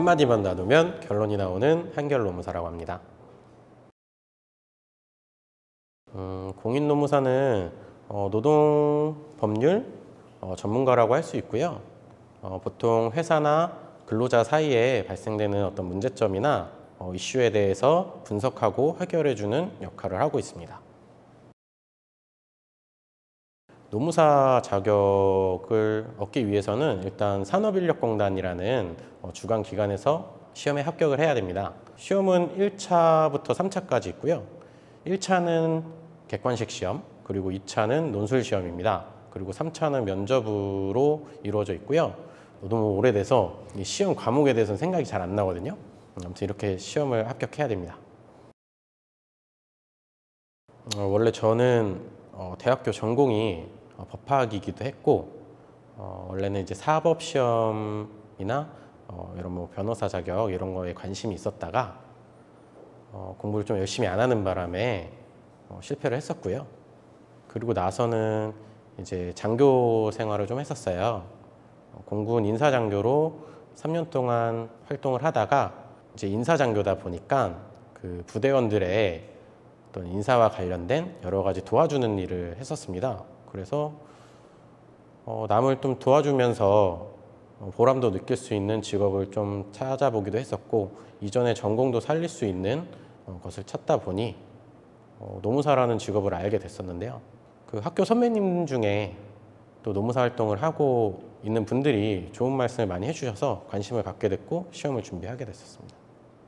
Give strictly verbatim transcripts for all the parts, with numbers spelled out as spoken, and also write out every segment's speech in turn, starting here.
한마디만 나누면 결론이 나오는 한결 노무사라고 합니다. 음, 공인노무사는 어, 노동법률 어, 전문가라고 할 수 있고요. 어, 보통 회사나 근로자 사이에 발생되는 어떤 문제점이나 어, 이슈에 대해서 분석하고 해결해주는 역할을 하고 있습니다. 노무사 자격을 얻기 위해서는 일단 산업인력공단이라는 주관 기관에서 시험에 합격을 해야 됩니다. 시험은 일 차부터 삼 차까지 있고요. 일 차는 객관식 시험, 그리고 이 차는 논술 시험입니다. 그리고 삼 차는 면접으로 이루어져 있고요. 너무 오래돼서 이 시험 과목에 대해서는 생각이 잘 안 나거든요. 아무튼 이렇게 시험을 합격해야 됩니다. 어, 원래 저는 어, 대학교 전공이 어, 법학이기도 했고 어, 원래는 이제 사법시험이나 어, 이런 뭐 변호사 자격 이런 거에 관심이 있었다가 어, 공부를 좀 열심히 안 하는 바람에 어, 실패를 했었고요. 그리고 나서는 이제 장교 생활을 좀 했었어요. 어, 공군 인사장교로 삼 년 동안 활동을 하다가 이제 인사장교다 보니까 그 부대원들의 어떤 인사와 관련된 여러 가지 도와주는 일을 했었습니다. 그래서 어, 남을 좀 도와주면서 어, 보람도 느낄 수 있는 직업을 좀 찾아보기도 했었고 이전에 전공도 살릴 수 있는 어, 것을 찾다 보니 어, 노무사라는 직업을 알게 됐었는데요. 그 학교 선배님 중에 또 노무사 활동을 하고 있는 분들이 좋은 말씀을 많이 해주셔서 관심을 갖게 됐고 시험을 준비하게 됐었습니다.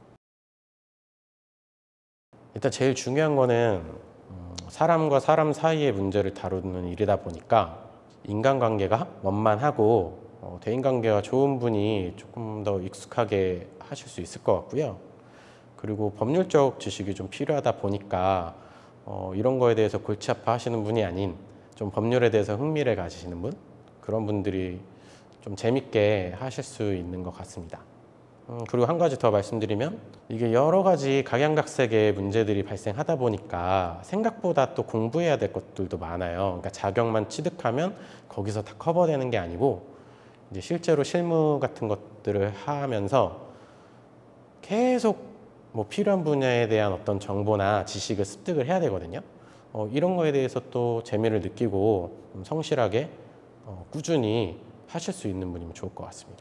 일단 제일 중요한 거는 사람과 사람 사이의 문제를 다루는 일이다 보니까 인간관계가 원만하고 어, 대인관계가 좋은 분이 조금 더 익숙하게 하실 수 있을 것 같고요. 그리고 법률적 지식이 좀 필요하다 보니까 어, 이런 거에 대해서 골치 아파 하시는 분이 아닌 좀 법률에 대해서 흥미를 가지시는 분, 그런 분들이 좀 재밌게 하실 수 있는 것 같습니다. 음, 그리고 한 가지 더 말씀드리면 이게 여러 가지 각양각색의 문제들이 발생하다 보니까 생각보다 또 공부해야 될 것들도 많아요. 그러니까 자격만 취득하면 거기서 다 커버되는 게 아니고 이제 실제로 실무 같은 것들을 하면서 계속 뭐 필요한 분야에 대한 어떤 정보나 지식을 습득을 해야 되거든요. 어, 이런 거에 대해서 또 재미를 느끼고 좀 성실하게 어, 꾸준히 하실 수 있는 분이면 좋을 것 같습니다.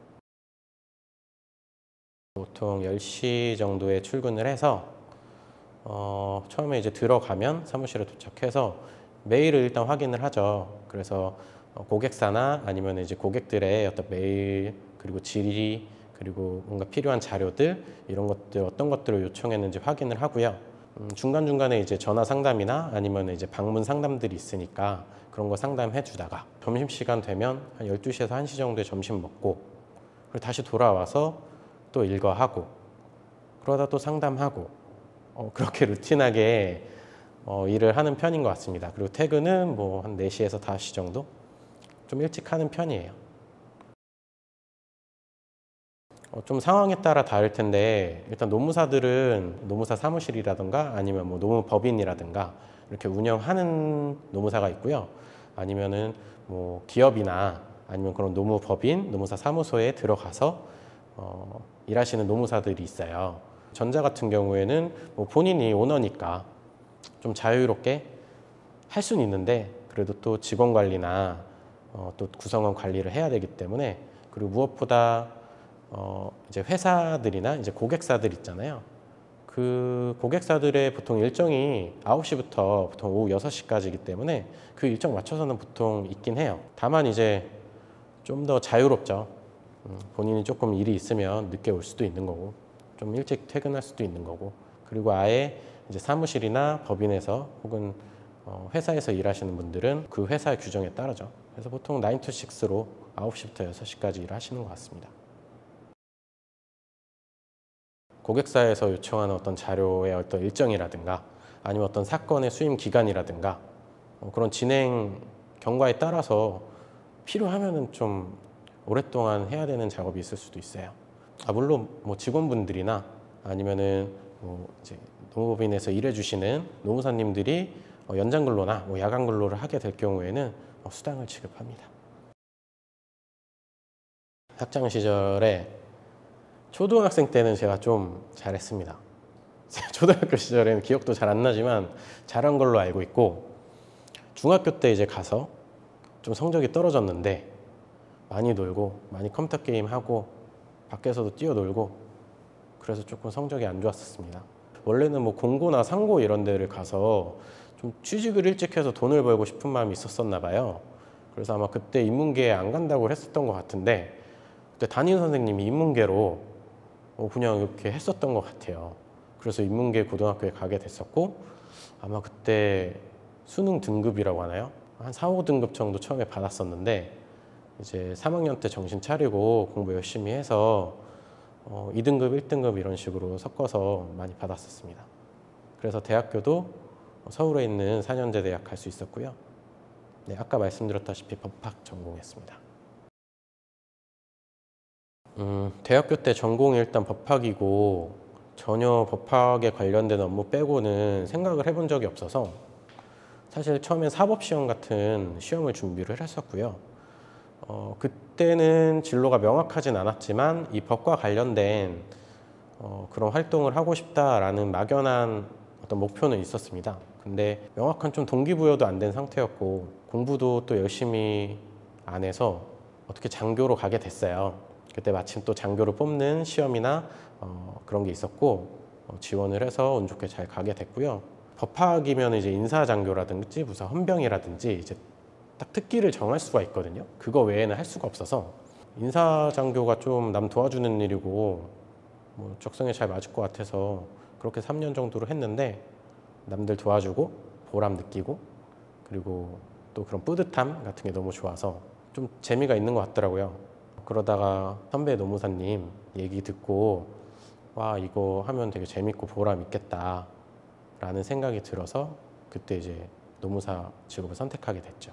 보통 열 시 정도에 출근을 해서 어, 처음에 이제 들어가면 사무실에 도착해서 메일을 일단 확인을 하죠. 그래서 어, 고객사나 아니면 이제 고객들의 어떤 메일 그리고 질의 그리고 뭔가 필요한 자료들 이런 것들 어떤 것들을 요청했는지 확인을 하고요. 음, 중간중간에 이제 전화 상담이나 아니면 이제 방문 상담들이 있으니까 그런 거 상담해 주다가 점심시간 되면 한 열두 시에서 한 시 정도에 점심 먹고 그리고 다시 돌아와서 또 일과하고 그러다 또 상담하고 어, 그렇게 루틴하게 어, 일을 하는 편인 것 같습니다. 그리고 퇴근은 뭐 한 네 시에서 다섯 시 정도 좀 일찍 하는 편이에요. 어, 좀 상황에 따라 다를 텐데 일단 노무사들은 노무사 사무실이라든가 아니면 뭐 노무법인이라든가 이렇게 운영하는 노무사가 있고요. 아니면은 뭐 기업이나 아니면 그런 노무법인, 노무사 사무소에 들어가서 어, 일하시는 노무사들이 있어요. 전자 같은 경우에는 뭐 본인이 오너니까 좀 자유롭게 할 수는 있는데 그래도 또 직원 관리나 어, 또 구성원 관리를 해야 되기 때문에 그리고 무엇보다 어, 이제 회사들이나 이제 고객사들 있잖아요. 그 고객사들의 보통 일정이 아홉 시부터 보통 오후 여섯 시까지이기 때문에 그 일정 맞춰서는 보통 있긴 해요. 다만 이제 좀 더 자유롭죠. 본인이 조금 일이 있으면 늦게 올 수도 있는 거고 좀 일찍 퇴근할 수도 있는 거고 그리고 아예 이제 사무실이나 법인에서 혹은 어 회사에서 일하시는 분들은 그 회사의 규정에 따르죠. 그래서 보통 나인 투 식스로 아홉 시부터 여섯 시까지 일하시는 것 같습니다. 고객사에서 요청하는 어떤 자료의 어떤 일정이라든가 아니면 어떤 사건의 수임 기간이라든가 어 그런 진행 경과에 따라서 필요하면은 좀 오랫동안 해야 되는 작업이 있을 수도 있어요. 아, 물론 뭐 직원분들이나 아니면은 뭐 이제 노무법인에서 일해주시는 노무사님들이 어 연장 근로나 뭐 야간 근로를 하게 될 경우에는 어 수당을 지급합니다. 학창 시절에 초등학생 때는 제가 좀 잘했습니다. 제가 초등학교 시절에는 기억도 잘 안 나지만 잘한 걸로 알고 있고, 중학교 때 이제 가서 좀 성적이 떨어졌는데 많이 놀고 많이 컴퓨터 게임 하고 밖에서도 뛰어놀고 그래서 조금 성적이 안 좋았었습니다. 원래는 뭐 공고나 상고 이런 데를 가서 좀 취직을 일찍 해서 돈을 벌고 싶은 마음이 있었었나 봐요. 그래서 아마 그때 인문계에 안 간다고 했었던 것 같은데, 그때 담임 선생님이 인문계로 그냥 이렇게 했었던 것 같아요. 그래서 인문계 고등학교에 가게 됐었고, 아마 그때 수능 등급이라고 하나요? 한 사, 오 등급 정도 처음에 받았었는데, 이제 삼 학년 때 정신 차리고 공부 열심히 해서 어, 이 등급, 일 등급 이런 식으로 섞어서 많이 받았었습니다. 그래서 대학교도 서울에 있는 사 년제 대학 갈 수 있었고요. 네, 아까 말씀드렸다시피 법학 전공했습니다. 음, 대학교 때 전공이 일단 법학이고 전혀 법학에 관련된 업무 빼고는 생각을 해본 적이 없어서 사실 처음엔 사법시험 같은 시험을 준비를 했었고요. 어, 그때는 진로가 명확하진 않았지만 이 법과 관련된 어, 그런 활동을 하고 싶다라는 막연한 어떤 목표는 있었습니다. 근데 명확한 좀 동기부여도 안 된 상태였고 공부도 또 열심히 안 해서 어떻게 장교로 가게 됐어요. 그때 마침 또 장교를 뽑는 시험이나 어, 그런 게 있었고 어, 지원을 해서 운 좋게 잘 가게 됐고요. 법학이면 이제 인사장교라든지 무사 헌병이라든지 이제 딱 특기를 정할 수가 있거든요. 그거 외에는 할 수가 없어서 인사장교가 좀 남 도와주는 일이고 뭐 적성에 잘 맞을 것 같아서 그렇게 삼 년 정도로 했는데 남들 도와주고 보람 느끼고 그리고 또 그런 뿌듯함 같은 게 너무 좋아서 좀 재미가 있는 것 같더라고요. 그러다가 선배 노무사님 얘기 듣고 와 이거 하면 되게 재밌고 보람 있겠다 라는 생각이 들어서 그때 이제 노무사 직업을 선택하게 됐죠.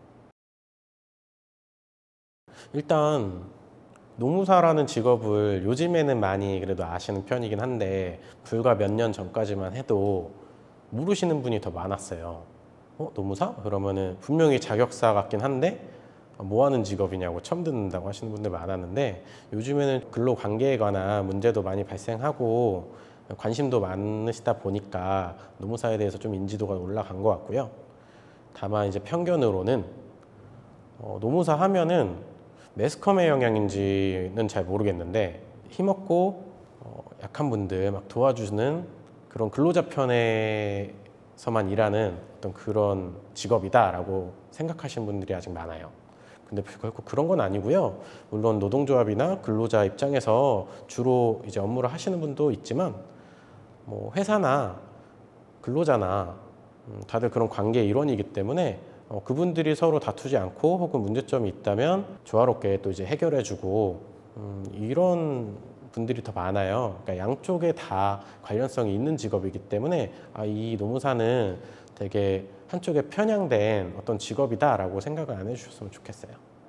일단 노무사라는 직업을 요즘에는 많이 그래도 아시는 편이긴 한데 불과 몇 년 전까지만 해도 모르시는 분이 더 많았어요. 어? 노무사? 그러면은 분명히 자격사 같긴 한데 뭐 하는 직업이냐고 처음 듣는다고 하시는 분들 많았는데 요즘에는 근로관계에 관한 문제도 많이 발생하고 관심도 많으시다 보니까 노무사에 대해서 좀 인지도가 올라간 것 같고요. 다만 이제 편견으로는 어, 노무사 하면은 매스컴의 영향인지는 잘 모르겠는데 힘없고 어, 약한 분들 막 도와주는 그런 근로자 편에서만 일하는 어떤 그런 직업이다라고 생각하시는 분들이 아직 많아요. 근데 결코 그런 건 아니고요. 물론 노동조합이나 근로자 입장에서 주로 이제 업무를 하시는 분도 있지만 뭐 회사나 근로자나 음, 다들 그런 관계의 일원이기 때문에 어, 그분들이 서로 다투지 않고 혹은 문제점이 있다면 조화롭게 또 이제 해결해주고 음, 이런 분들이 더 많아요. 그러니까 양쪽에 다 관련성이 있는 직업이기 때문에 아, 이 노무사는 되게 한쪽에 편향된 어떤 직업이다라고 생각을 안 해주셨으면 좋겠어요.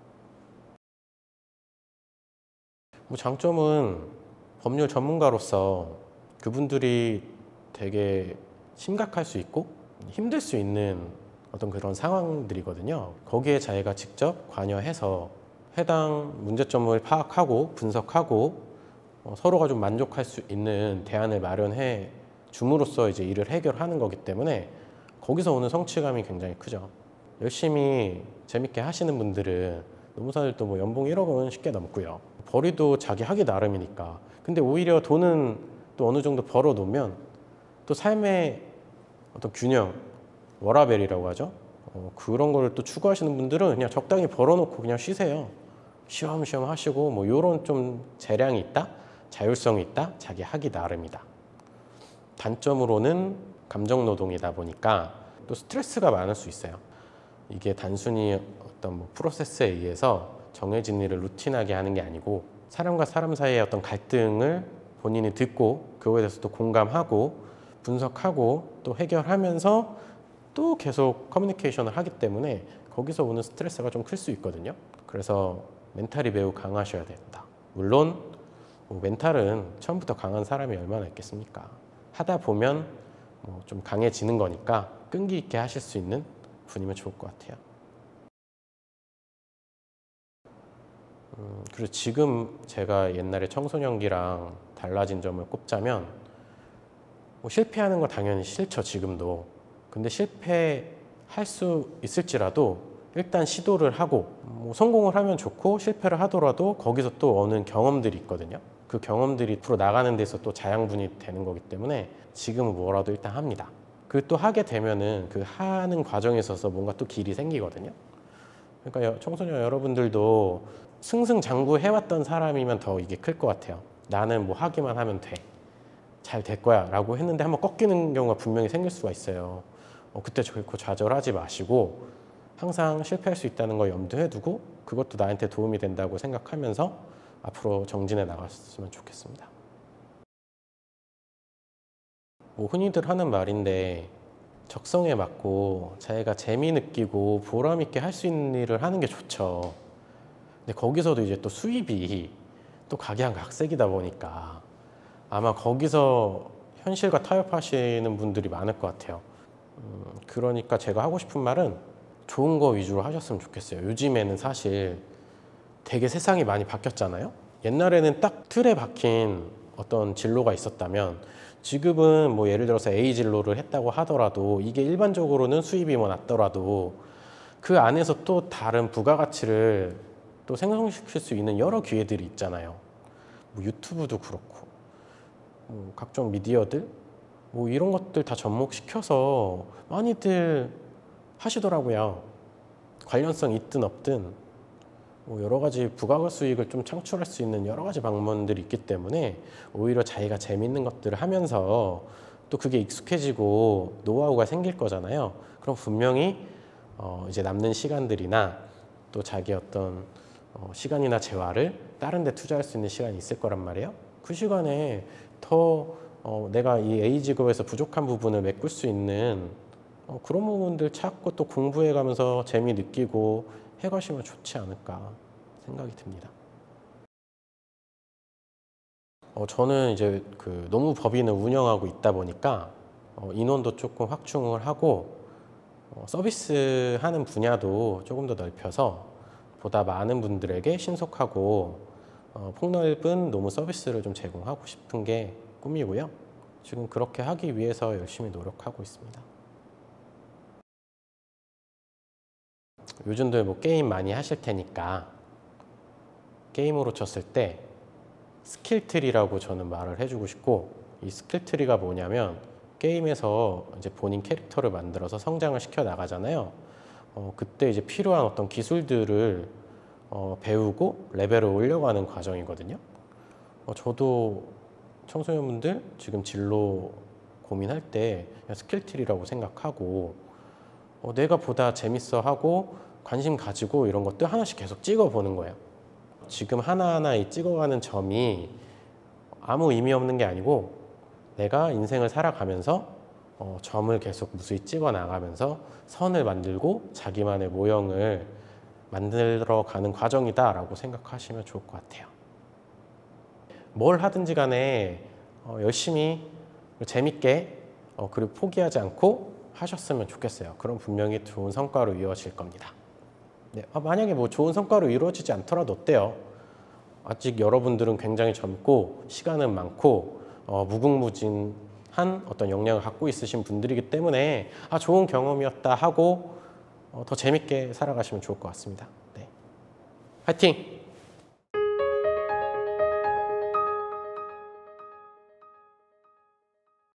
뭐 장점은 법률 전문가로서 그분들이 되게 심각할 수 있고 힘들 수 있는 어떤 그런 상황들이거든요. 거기에 자기가 직접 관여해서 해당 문제점을 파악하고 분석하고 어, 서로가 좀 만족할 수 있는 대안을 마련해 줌으로써 이제 일을 해결하는 거기 때문에 거기서 오는 성취감이 굉장히 크죠. 열심히 재밌게 하시는 분들은 노무사들도 뭐 연봉 일억 원 쉽게 넘고요. 벌이도 자기 하기 나름이니까. 근데 오히려 돈은 또 어느 정도 벌어 놓으면 또 삶의 어떤 균형, 워라밸이라고 하죠. 어, 그런 걸 또 추구하시는 분들은 그냥 적당히 벌어놓고 그냥 쉬세요. 쉬엄쉬엄 하시고 뭐 이런 좀 재량이 있다, 자율성이 있다, 자기 하기 나름이다. 단점으로는 감정 노동이다 보니까 또 스트레스가 많을 수 있어요. 이게 단순히 어떤 뭐 프로세스에 의해서 정해진 일을 루틴하게 하는 게 아니고 사람과 사람 사이의 어떤 갈등을 본인이 듣고 그거에 대해서 또 공감하고 분석하고 또 해결하면서 또 계속 커뮤니케이션을 하기 때문에 거기서 오는 스트레스가 좀 클 수 있거든요. 그래서 멘탈이 매우 강하셔야 된다. 물론 뭐 멘탈은 처음부터 강한 사람이 얼마나 있겠습니까? 하다 보면 뭐 좀 강해지는 거니까 끈기 있게 하실 수 있는 분이면 좋을 것 같아요. 음, 그리고 지금 제가 옛날에 청소년기랑 달라진 점을 꼽자면 뭐 실패하는 거 당연히 싫죠, 지금도. 근데 실패할 수 있을지라도 일단 시도를 하고 뭐 성공을 하면 좋고 실패를 하더라도 거기서 또 얻는 경험들이 있거든요. 그 경험들이 앞으로 나가는 데서 또 자양분이 되는 거기 때문에 지금은 뭐라도 일단 합니다. 그 또 하게 되면은 그 하는 과정에 있어서 뭔가 또 길이 생기거든요. 그러니까 청소년 여러분들도 승승장구해왔던 사람이면 더 이게 클 것 같아요. 나는 뭐 하기만 하면 돼. 잘 될 거야 라고 했는데 한번 꺾이는 경우가 분명히 생길 수가 있어요. 어, 그때 결코 좌절하지 마시고 항상 실패할 수 있다는 거 염두에 두고 그것도 나한테 도움이 된다고 생각하면서 앞으로 정진해 나갔으면 좋겠습니다. 뭐 흔히들 하는 말인데 적성에 맞고 자기가 재미 느끼고 보람 있게 할 수 있는 일을 하는 게 좋죠. 근데 거기서도 이제 또 수입이 또 각양각색이다 보니까 아마 거기서 현실과 타협하시는 분들이 많을 것 같아요. 음, 그러니까 제가 하고 싶은 말은 좋은 거 위주로 하셨으면 좋겠어요. 요즘에는 사실 되게 세상이 많이 바뀌었잖아요. 옛날에는 딱 틀에 박힌 어떤 진로가 있었다면 지금은 뭐 예를 들어서 A 진로를 했다고 하더라도 이게 일반적으로는 수입이 뭐 낮더라도 그 안에서 또 다른 부가가치를 또 생성시킬 수 있는 여러 기회들이 있잖아요. 뭐 유튜브도 그렇고 뭐 각종 미디어들 뭐 이런 것들 다 접목시켜서 많이들 하시더라고요. 관련성 있든 없든 뭐 여러 가지 부가 수익을 좀 창출할 수 있는 여러 가지 방법들이 있기 때문에 오히려 자기가 재밌는 것들을 하면서 또 그게 익숙해지고 노하우가 생길 거잖아요. 그럼 분명히 어 이제 남는 시간들이나 또 자기 어떤 어 시간이나 재화를 다른 데 투자할 수 있는 시간이 있을 거란 말이에요. 그 시간에 더 어 내가 이 A 직업에서 부족한 부분을 메꿀 수 있는 어 그런 부분들 찾고 또 공부해 가면서 재미 느끼고 해가시면 좋지 않을까 생각이 듭니다. 어, 저는 이제 그 노무법인을 운영하고 있다 보니까 어, 인원도 조금 확충을 하고 어, 서비스하는 분야도 조금 더 넓혀서 보다 많은 분들에게 신속하고 어, 폭넓은 노무 서비스를 좀 제공하고 싶은 게 꿈이고요. 지금 그렇게 하기 위해서 열심히 노력하고 있습니다. 요즘도 뭐 게임 많이 하실 테니까 게임으로 쳤을 때 스킬트리라고 저는 말을 해주고 싶고, 이 스킬트리가 뭐냐면 게임에서 이제 본인 캐릭터를 만들어서 성장을 시켜 나가잖아요. 어, 그때 이제 필요한 어떤 기술들을 어, 배우고 레벨을 올려가는 과정이거든요. 어, 저도 청소년분들 지금 진로 고민할 때 스킬트리라고 생각하고 어, 내가 보다 재밌어 하고 관심 가지고 이런 것들 하나씩 계속 찍어보는 거예요. 지금 하나하나 이 찍어가는 점이 아무 의미 없는 게 아니고 내가 인생을 살아가면서 어, 점을 계속 무수히 찍어 나가면서 선을 만들고 자기만의 모형을 만들어 가는 과정이다 라고 생각하시면 좋을 것 같아요. 뭘 하든지 간에 어, 열심히 재밌게 어, 그리고 포기하지 않고 하셨으면 좋겠어요. 그럼 분명히 좋은 성과로 이루어질 겁니다. 네, 아, 만약에 뭐 좋은 성과로 이루어지지 않더라도 어때요? 아직 여러분들은 굉장히 젊고 시간은 많고 어, 무궁무진한 어떤 역량을 갖고 있으신 분들이기 때문에 아, 좋은 경험이었다 하고 어, 더 재밌게 살아가시면 좋을 것 같습니다. 네. 화이팅!